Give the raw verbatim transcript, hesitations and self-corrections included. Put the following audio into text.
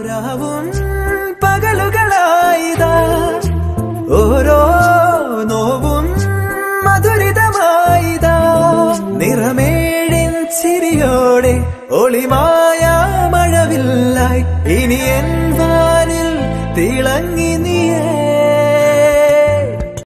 ഓരോരാവും പകലുകളായിതാ ഓരോ നോവും മധുരിതമായിതാ നിറമേഴിൻ ചിരിയോടെ ഒളിമായ മഴവില്ലായി ഇനി എൻ വാനിൽ തിളങ്ങി നീയേ